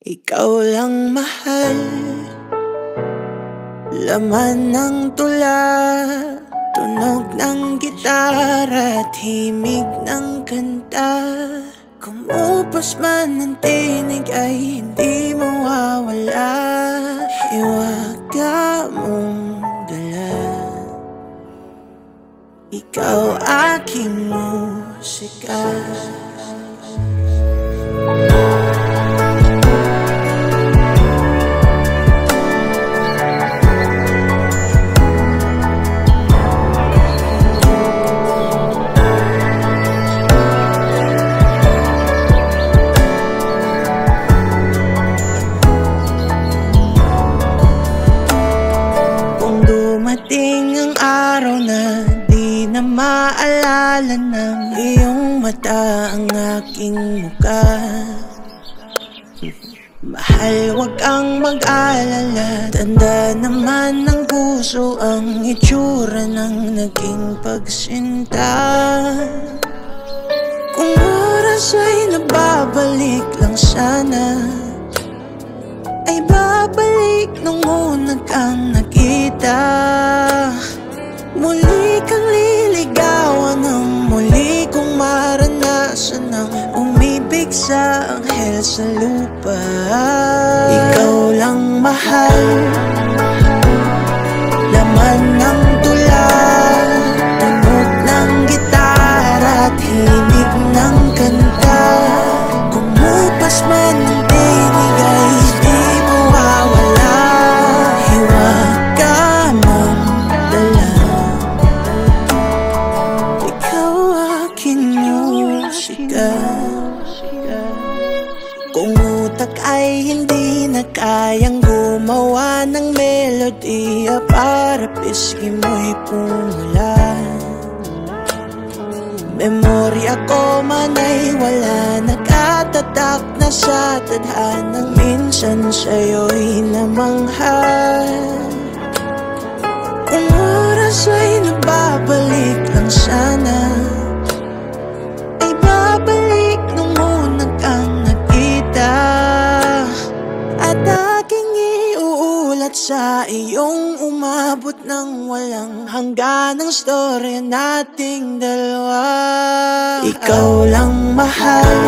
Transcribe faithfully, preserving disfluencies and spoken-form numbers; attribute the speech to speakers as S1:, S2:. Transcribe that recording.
S1: Ikaw lang mahal, laman ng tula, tunog ng gitara at himig ng kanta. Kumupas man ang tinig ay hindi mawawala, hiwaga mong dala. Ikaw aking musika. Dumating ang araw na di na maalala ng iyong mata ang aking muka. Mahal, wag kang mag-alala, tanda naman ng puso ang itsura ng naging pagsinta. Kung oras ay nababalik lang sana, ay babalik nung una kang nakita. Muli kang liligawan ng muli kong maranasan ang umibig sa anghel sa lupa. Ikaw lang mahal, laman ng tula, tunog ng gitara at himig ng kanta. Kumupas man ang tinig ay di mawawala, hiwaga mong dala. Ikaw aking musika. Kung utak ay hindi na kayang gumawa ng melodiya para pisngi mo'y pumula, memorya ko man ay wala, nakatatak na sa tadhanang minsan sa'yo'y namangha. Kung oras ay nababalik lang sana, ay babalik nung unang kang nakita. At aking iuulat sa iyong umabot ng walang hangganang storya nating dalawa. Ikaw lang mahal,